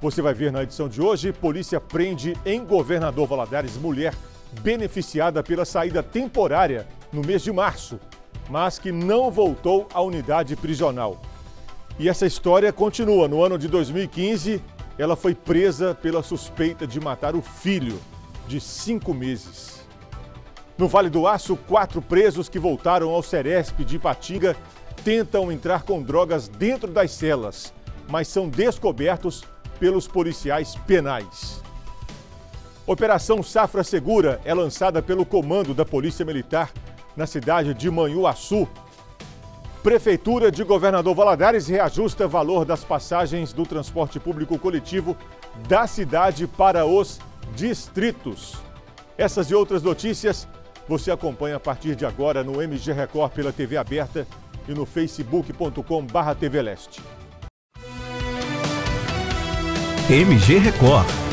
Você vai ver na edição de hoje, polícia prende em Governador Valadares mulher beneficiada pela saída temporária no mês de março, mas que não voltou à unidade prisional. E essa história continua. No ano de 2015, ela foi presa pela suspeita de matar o filho de 5 meses. No Vale do Aço, 4 presos que voltaram ao Ceresp de Ipatinga tentam entrar com drogas dentro das celas, mas são descobertos pelos policiais penais. Operação Safra Segura é lançada pelo comando da Polícia Militar na cidade de Manhuaçu. Prefeitura de Governador Valadares reajusta valor das passagens do transporte público coletivo da cidade para os distritos. Essas e outras notícias você acompanha a partir de agora no MG Record pela TV aberta e no facebook.com/tvleste. MG Record.